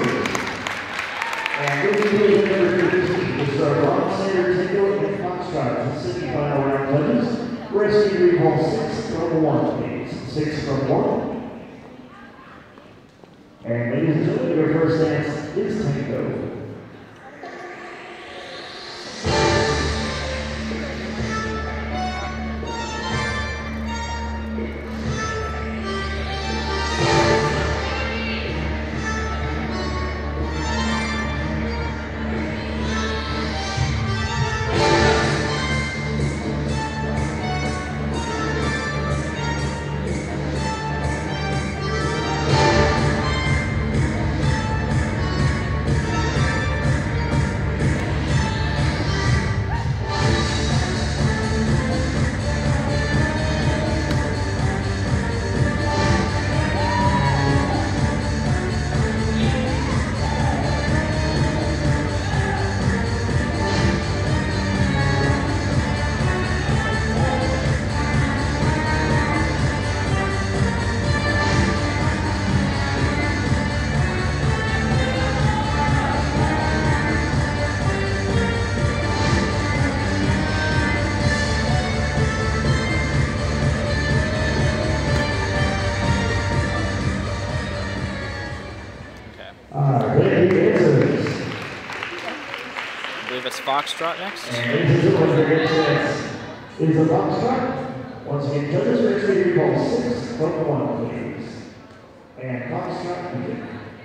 And this is number 15, will start Alexander Tingle and Foxtrot, the city final round judges. Rescue recall 6 from 1, please. 6 from 1. And ladies and gentlemen, your first dance is Tango. I believe it's Foxtrot next. And this is a Foxtrot. Once again, judges are ready to call 6 from 1, please. And Foxtrot begin.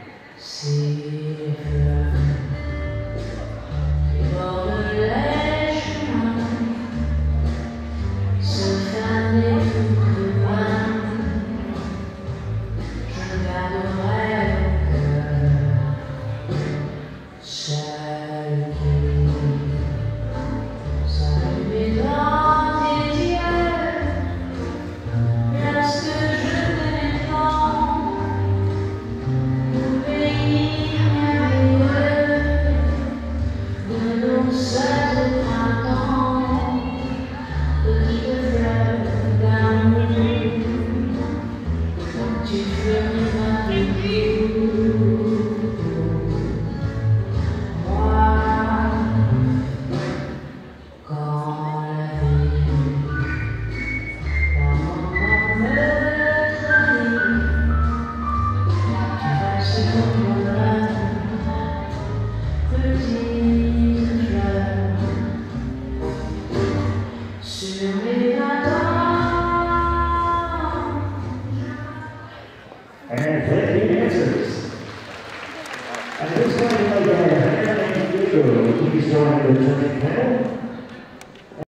And thank you, dancers. At this time, I'd like to have Hannah and Diego please join the judging panel.